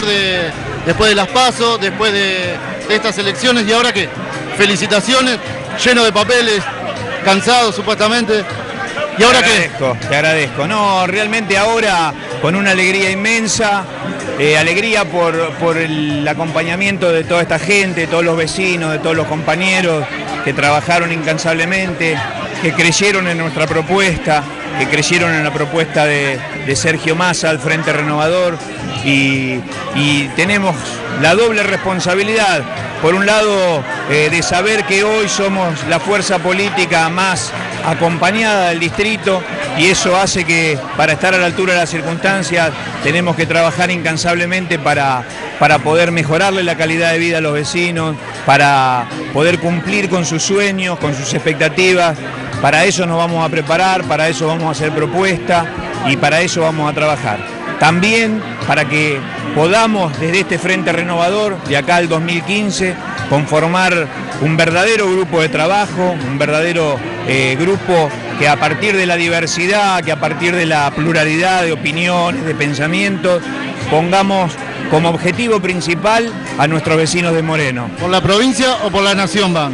después de las PASO, después de estas elecciones? ¿Y ahora qué? Felicitaciones, lleno de papeles, cansado supuestamente. ¿Y ahora qué? Te agradezco. No, realmente ahora con una alegría inmensa, alegría por el acompañamiento de toda esta gente, de todos los vecinos, de todos los compañeros que trabajaron incansablemente, que creyeron en nuestra propuesta, que creyeron en la propuesta de Sergio Massa al Frente Renovador y tenemos la doble responsabilidad, por un lado de saber que hoy somos la fuerza política más acompañada del distrito y eso hace que para estar a la altura de las circunstancias tenemos que trabajar incansablemente para poder mejorarle la calidad de vida a los vecinos, para poder cumplir con sus sueños, con sus expectativas. Para eso nos vamos a preparar, para eso vamos a hacer propuestas y para eso vamos a trabajar. También para que podamos desde este Frente Renovador, de acá al 2015, conformar un verdadero grupo de trabajo, un verdadero grupo que a partir de la diversidad, que a partir de la pluralidad de opiniones, de pensamientos, pongamos como objetivo principal a nuestros vecinos de Moreno. ¿Por la provincia o por la nación van?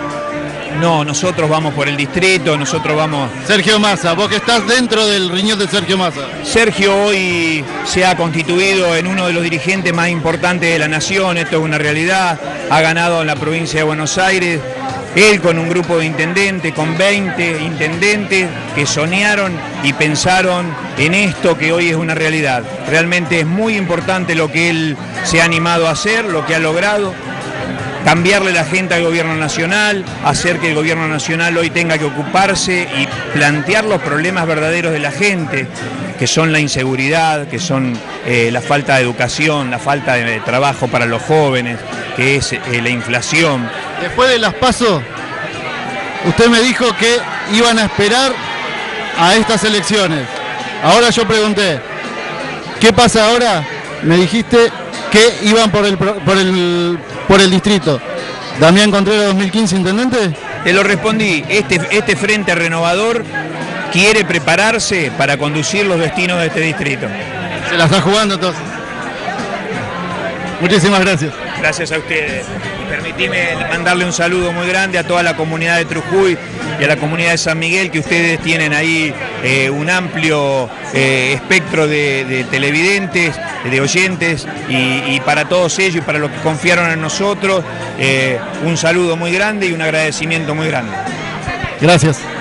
No, nosotros vamos por el distrito, nosotros vamos... Sergio Massa, vos que estás dentro del riñón de Sergio Massa. Sergio hoy se ha constituido en uno de los dirigentes más importantes de la nación, esto es una realidad, ha ganado en la provincia de Buenos Aires, él con un grupo de intendentes, con 20 intendentes que soñaron y pensaron en esto que hoy es una realidad. Realmente es muy importante lo que él se ha animado a hacer, lo que ha logrado. Cambiarle la agenda al gobierno nacional, hacer que el gobierno nacional hoy tenga que ocuparse y plantear los problemas verdaderos de la gente, que son la inseguridad, que son la falta de educación, la falta de trabajo para los jóvenes, que es la inflación. Después de las PASO, usted me dijo que iban a esperar a estas elecciones. Ahora yo pregunté, ¿qué pasa ahora? Me dijiste que iban por el distrito. Damián Contreras 2015, intendente. Te lo respondí, este Frente Renovador quiere prepararse para conducir los destinos de este distrito. Se la está jugando entonces. Muchísimas gracias. Gracias a ustedes. Permitime mandarle un saludo muy grande a toda la comunidad de Trujuy y a la comunidad de San Miguel, que ustedes tienen ahí un amplio espectro de televidentes, de oyentes, y para todos ellos y para los que confiaron en nosotros, un saludo muy grande y un agradecimiento muy grande. Gracias.